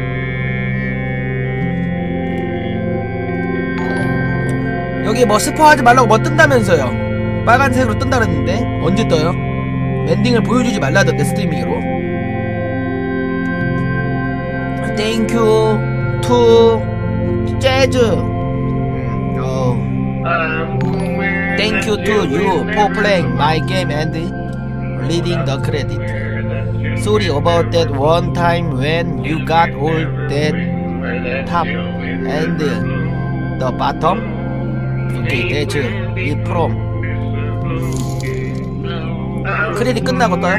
여기 뭐 스포하지 말라고 뭐 뜬다면서요. 빨간색으로 뜬다 그랬는데 언제 떠요? 엔딩을 보여주지 말라던데 스트리밍으로. Thank you to 재즈. Thank you to you for playing my game and reading the credit. Sorry about that one time when you got all that top and the bottom. Okay, that's it from. 크레딧 끝나고 떠요?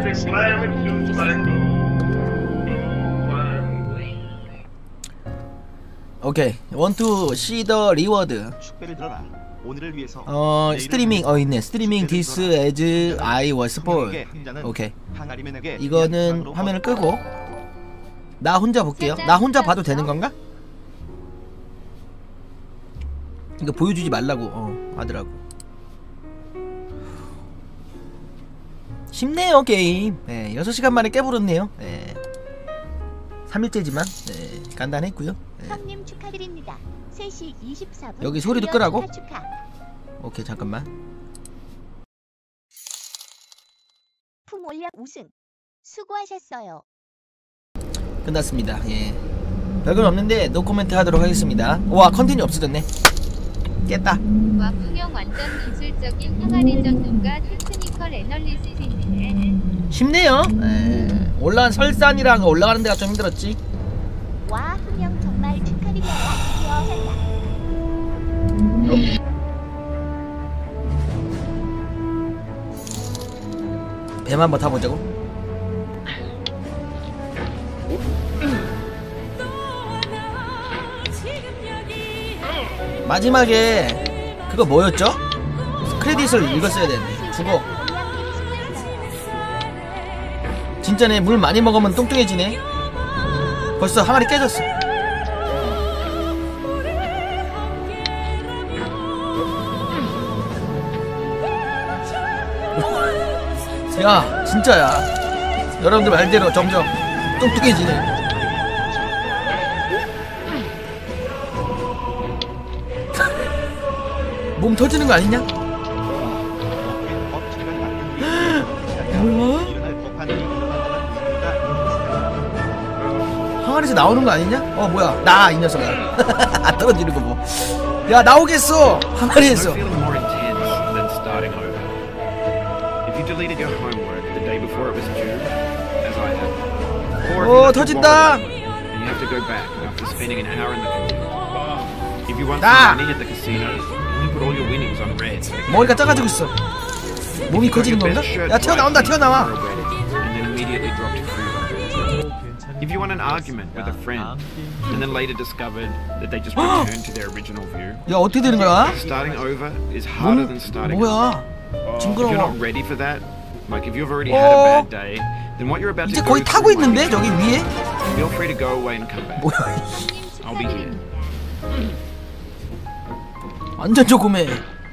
오케이. Want to see the reward. 축배를 들어라. 오늘을 위해서. 스트리밍 있네. 스트리밍 this as I was born. 오케이. 이거는 화면을 끄고 나 혼자 볼게요. 나 혼자 봐도 되는 건가? 이거 보여주지 말라고 하더라고. 쉽네요 게임. 네, 6시간 만에 깨부렸네요. 네. 3일째지만 네, 간단했고요. 네. 형님 축하드립니다. 3시 24분. 여기 소리도 끄라고? 축하. 오케이 잠깐만. 품 올려 우승. 수고하셨어요. 끝났습니다. 예. 별건 없는데 노코멘트 하도록 하겠습니다. 와 컨텐츠 없어졌네. 깼다. 와 풍경 완전 기술적인 항아리 전문가 테크니컬 애널리스트인데 쉽네요. 올라간 설산이랑 올라가는 데가 좀 힘들었지. 와 흥영 정말 축하드려요. 뱀 한번 타보자고. 마지막에 그거 뭐였죠? 크레딧을 읽었어야 되는데 죽어. 진짜네. 물 많이 먹으면 뚱뚱해지네. 벌써 항아리 깨졌어. 야 진짜야. 여러분들 말대로 점점 뚱뚱해지네. 몸 터지는 거 아니냐? 몰라? 항아리에서 나오는 거 아니냐? 뭐야 나 이 녀석아. 안 떨어지는 거 뭐. 야 나오겠어 항아리에서. 터진다. 나 머리가 작아지고 있어. 몸이 커지는 건가? 야 튀어나온다. 튀어나와. If you want an argument with a friend, and then later discovered that they just returned to their original view. 야 어떻게 되는 거야? Starting over is harder than starting. 뭐야? If you're not ready for that, like if you've already had a bad day, then what you're about to 이제 거의 타고 있는데 저기 위에? Feel free to go away and come back. 뭐야? I'll be here. 완전 조그매.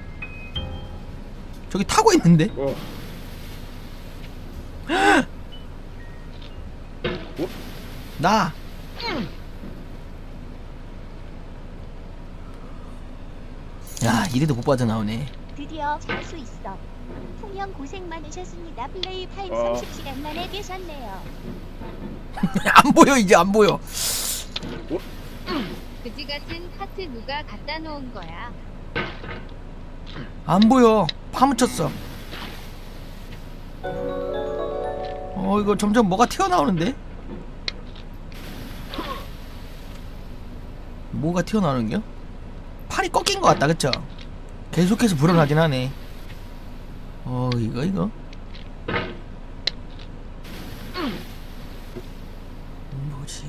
저기 타고 있는데? 나. 야, 이래도 못 빠져나오네. 드디어 잘 수 있어. 풍형 고생 많으셨습니다. 플레이 타임 30시간 만에 계셨네요. 안 보여, 이제 안 보여. 그지 같은 카트 누가 갖다 놓은 거야? 안 보여. 파묻혔어. 이거 점점 뭐가 튀어나오는데? 뭐가 튀어나오는겨? 팔이 꺾인 것 같다, 그쵸? 계속해서 불어나긴 하네. 이거 뭐지?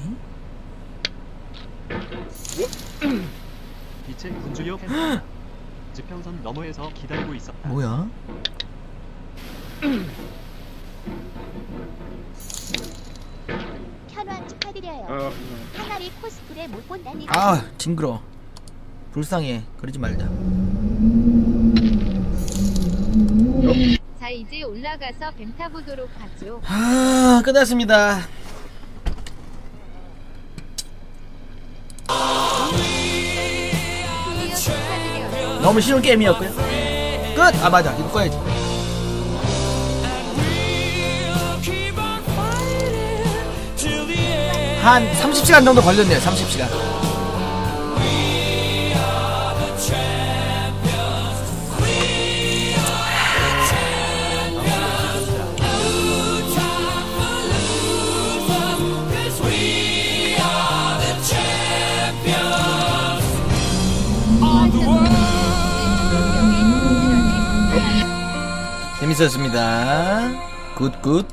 빛의 군주요. 지평선 너머에서 기다리고 있었다. 뭐야? 현황 축하드려요. 하나리 코스프레 못 본다니. 아, 징그러. 불쌍해. 그러지 말자. 자, 이제 올라가서 뱀 타보도록 하죠. 끝났습니다. 클리어 축하드려요. 너무 쉬운 게임이었고요. 끝! 아, 맞아. 이거 꺼야지. 한 30시간 정도 걸렸네요. 30시간. 재밌었습니다. 굿굿.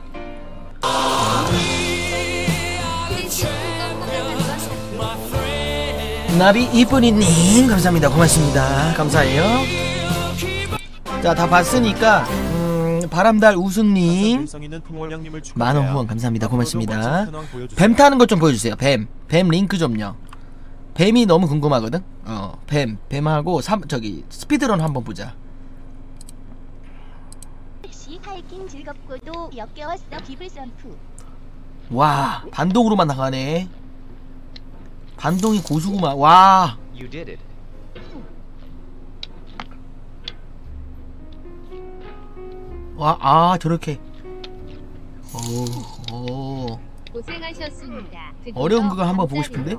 나비 이쁜이님 감사합니다. 고맙습니다. 감사해요. 자, 다 봤으니까 바람달 우승님 만원 후원 감사합니다. 고맙습니다. 뱀 타는 것 좀 보여주세요. 뱀 링크 좀요. 뱀이 너무 궁금하거든. 뱀하고 저기 스피드런 한번 보자. 역시 하이킹 즐겁고도 역겨웠어. 비블 점프. 와, 반동으로만 나가네. 반동이 고수구만. 와. You did it. 와, 저렇게. 오. 고생하셨습니다. 어려운 그거 한번 보고 싶은데?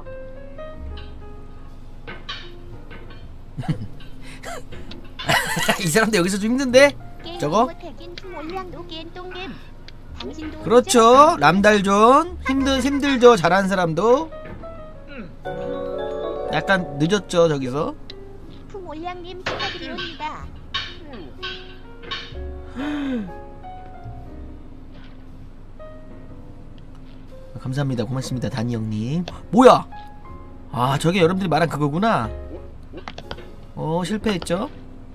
이 사람도 여기서 좀 힘든데? 저거? 그렇죠. 람달존 힘들죠. 잘하는 사람도 약간 늦었죠. 저기서 풍올량님 축하드립니다. 감사합니다. 고맙습니다. 다니 형님. 뭐야? 아, 저게 여러분들이 말한 그거구나. 실패했죠.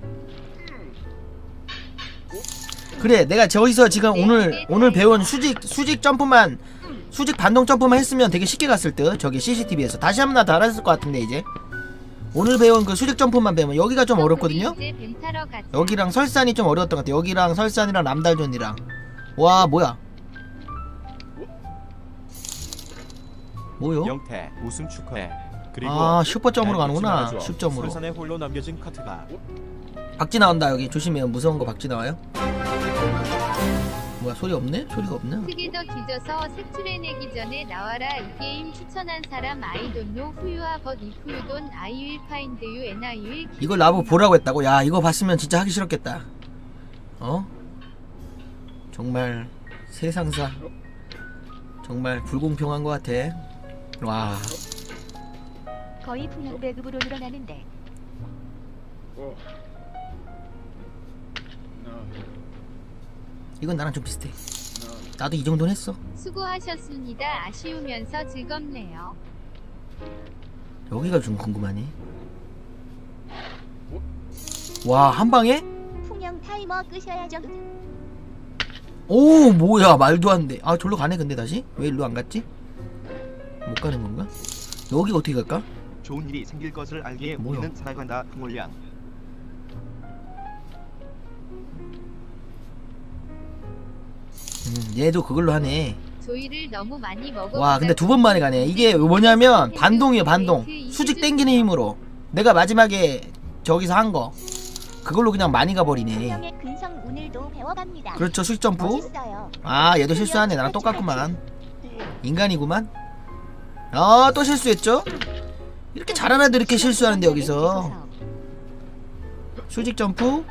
그래, 내가 저기서 지금 오늘 배운 수직 점프만, 수직 반동 점프만 했으면 되게 쉽게 갔을 듯. 저기 CCTV에서 다시 한번 더 알았을 것 같은데. 이제 오늘 배운 그 수직 점프만 배우면 여기가 좀 어렵거든요. 여기랑 설산이 좀 어려웠던 것 같아. 여기랑 설산이랑 람달존이랑. 와, 뭐야? 뭐요? 영태 우승 축하해. 그리고 슈퍼점으로 가는구나. 10점으로. 설산에 홀로 남겨진 카트가. 박쥐 나온다. 여기 조심해요. 무서운 거 박쥐 나와요. 뭐야, 소리 없네? 소리가 없네. 크게 더 뒤져서 색출해내기 전에 나와라. 이 게임 추천한 사람 I don't know who you are but if you don't I will find you and I will. 이걸 나보고 보라고 했다고? 야, 이거 봤으면 진짜 하기 싫었겠다. 정말 세상사 정말 불공평한 것 같아. 와. 거의 풍형 배급으로 늘어나는데. 이건 나랑 좀 비슷해. 나도 이 정도는 했어. 수고하셨습니다. 아쉬우면서 즐겁네요. 여기가 좀 궁금하네. 와, 한 방에? 풍형 타이머 끄셔야죠. 오, 뭐야, 말도 안 돼. 아, 절로 가네. 근데 다시 왜 일로 안 갔지? 못 가는 건가? 여기가 어떻게 갈까? 좋은 일이 생길 것을 알기에 우리는 살아간다. 풍올량. 얘도 그걸로 하네. 조이를 너무 많이 먹어. 와 근데 2번 만에 가네. 이게 뭐냐면 반동이에요. 반동. 수직 땡기는 힘으로 내가 마지막에 저기서 한 거 그걸로 그냥 많이 가버리네. 분명의 근성 오늘도 배워갑니다. 그렇죠. 수직 점프. 멋있어요. 아 얘도 실수하네. 나랑 똑같구만. 인간이구만. 또 실수했죠? 이렇게 잘하는 애들 이렇게 실수하는데 여기서 수직 점프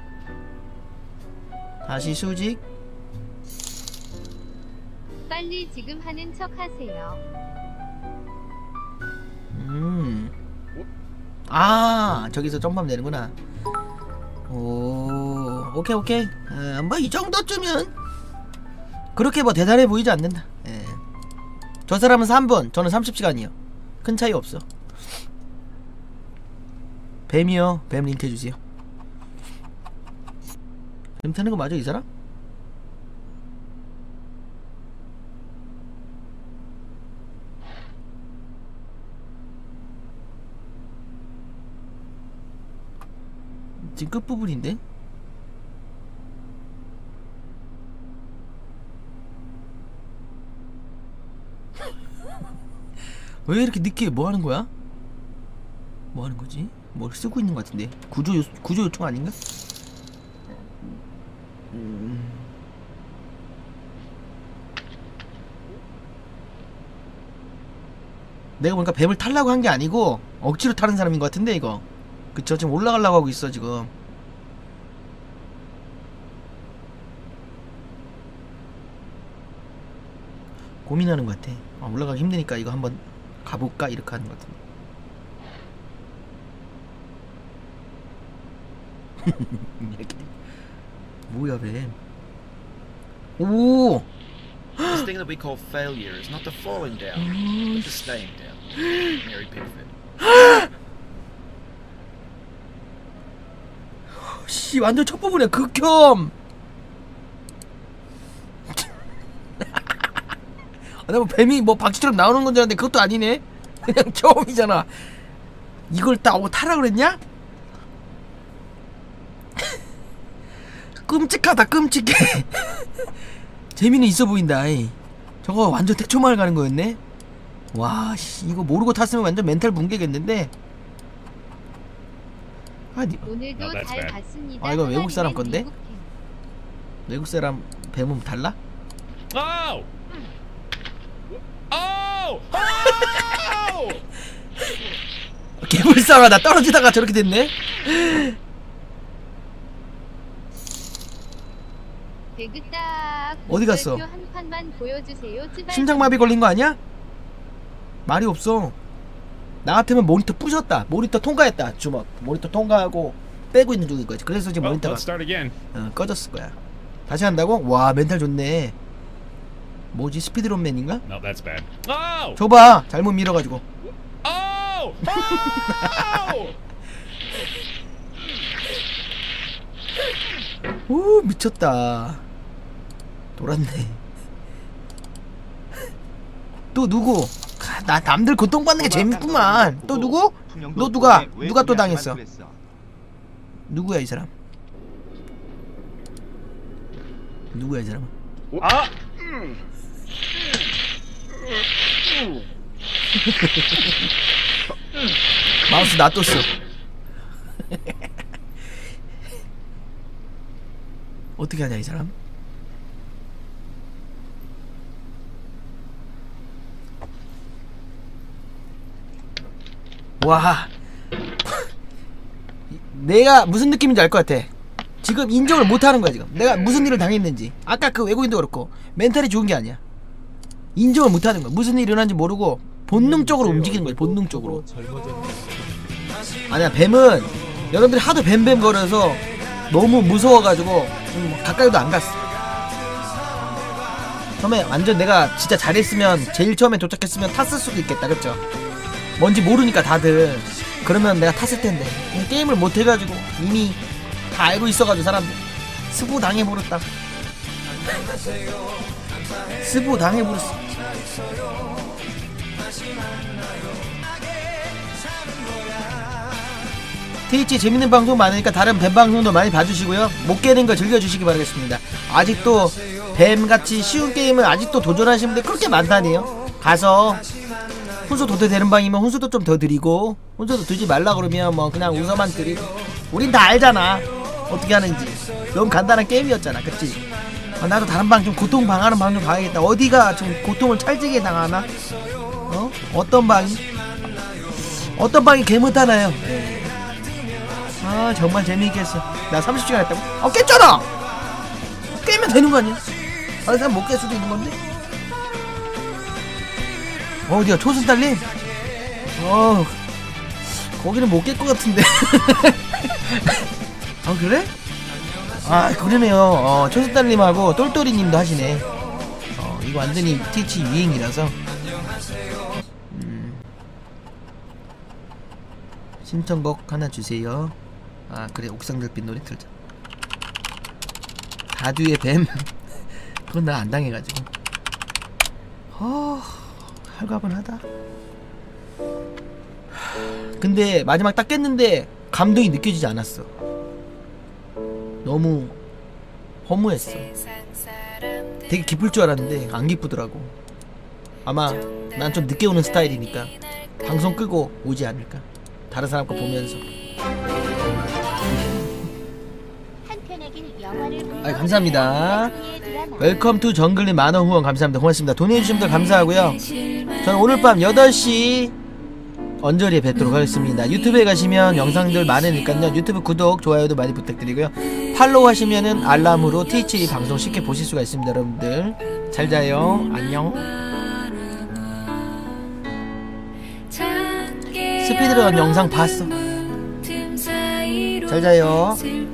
다시 수직. 빨리 지금 하는 척 하세요. 아 저기서 점프하면 되는구나. 오 오케이 오케이. 뭐 이 정도쯤은 그렇게 뭐 대단해 보이지 않는다. 예. 저 사람은 3분 저는 30시간이요 큰 차이 없어. 뱀이요. 뱀 링크 해주세요. 뱀 타는 거 맞아 이 사람? 지금 끝부분인데? 왜 이렇게 늦게 뭐 하는 거야? 뭐 하는 거지? 뭘 쓰고 있는 것 같은데? 구조 요청 아닌가? 내가 보니까 뱀을 타려고 한 게 아니고 억지로 타는 사람인 것 같은데 이거. 그쵸? 지금 올라가려고 하고 있어 지금. 고민하는 것 같아. 올라가기 힘드니까 이거 한번 가볼까? 이렇게 하는 것 같은데. 뭐야 뱀. 오! This thing that we call failure is not the falling down, but the staying down. Mary Pickford. 씨 완전 첫 부분에 극혐. 나 뭐 뱀이 뭐 박쥐처럼 나오는 건 줄 알았는데 그것도 아니네. 그냥 처음이잖아. 이걸 딱 타라 그랬냐? 끔찍하다 끔찍해. 재미는 있어 보인다. 저거 완전 태초마을 가는 거였네. 와 씨 이거 모르고 탔으면 완전 멘탈 붕괴겠는데. 오늘도 잘 봤습니다. 아 이거 외국 사람 건데? 외국 사람 뱀은 달라? 개불쌍하다. 떨어지다가 저렇게 됐네. 어디 갔어? 한 판만 보여주세요. 심장마비 걸린 거 아니야? 말이 없어. 나 같으면 모니터 부셨다. 모니터 통과했다. 주먹 모니터 통과하고 빼고 있는 중인 거지. 그래서 지금 모니터가 꺼졌을 거야. 다시 한다고? 와 멘탈 좋네. 뭐지 스피드런맨인가? No, that's bad. 줘봐. 잘못 밀어가지고. 오 미쳤다. 돌았네. 또 누구? 나 남들 고통받는 게 재밌구만. 또 누구? 너 누가 또 당했어? 누구야 이 사람? 누구야 이 사람은? 마우스 놔뒀어. 어떻게 하냐 이 사람? 와 내가 무슨 느낌인지 알 것 같아. 지금 인정을 못하는 거야. 지금 내가 무슨 일을 당했는지. 아까 그 외국인도 그렇고 멘탈이 좋은 게 아니야. 인정을 못하는 거야. 무슨 일이 일어난지 모르고 본능적으로 움직이는 거야. 본능적으로. 아니야 뱀은 여러분들이 하도 뱀뱀 거려서 너무 무서워가지고 가까이도 안 갔어. 처음에 완전 내가 진짜 잘했으면 제일 처음에 도착했으면 탔을 수도 있겠다. 그쵸? 뭔지 모르니까 다들. 그러면 내가 탔을 텐데 게임을 못 해가지고 이미 다 알고 있어가지고 사람들 스보 당해버렸다. 스보 당해버렸어. 트위치 재밌는 방송 많으니까 다른 뱀 방송도 많이 봐주시고요. 못 깨는 거 즐겨주시기 바라겠습니다. 아직도 뱀같이 쉬운 게임을 아직도 도전하시는 분들 그렇게 많다네요. 가서 훈수 도대 되는 방이면 훈수도 좀 더 드리고, 훈수도 드지 말라 그러면 뭐 그냥 우서만 드리고. 우린 다 알잖아 어떻게 하는지. 너무 간단한 게임이었잖아, 그치? 나도 다른 방 좀 고통 방하는 방 좀 가야겠다. 어디가 좀 고통을 찰지게 당하나? 어떤 방이 개 못하나요? 아 정말 재미있겠어. 나 30시간 했다고? 깼잖아! 깨면 되는 거 아니야? 다른 사람 못 깰 수도 있는 건데? 어디야, 초승달님? 거기는 못 깰 것 같은데. 아 그래? 아 그러네요. 초승달님하고 똘똘이님도 하시네. 이거 완전히 트위치 유행이라서. 신청곡 하나 주세요. 아 그래, 옥상달빛 노래 틀자. 다듀의 뱀. 그건 나 안 당해가지고. 할가분하다. 근데 마지막 딱 깼는데 감동이 느껴지지 않았어. 너무 허무했어. 되게 기쁠 줄 알았는데 안 기쁘더라고. 아마 난 좀 늦게 오는 스타일이니까 방송 끄고 오지 않을까, 다른 사람 거 보면서. 감사합니다. 웰컴 투 정글님 만원 후원 감사합니다. 고맙습니다. 돈해주신 분들 감사하고요. 저는 오늘 밤 8시 언저리에 뵙도록 하겠습니다. 유튜브에 가시면 영상들 많으니까요. 유튜브 구독, 좋아요도 많이 부탁드리고요. 팔로우 하시면은 알람으로 트위치 방송 쉽게 보실 수가 있습니다. 여러분들 잘 자요. 안녕. 스피드런 영상 봤어. 잘 자요.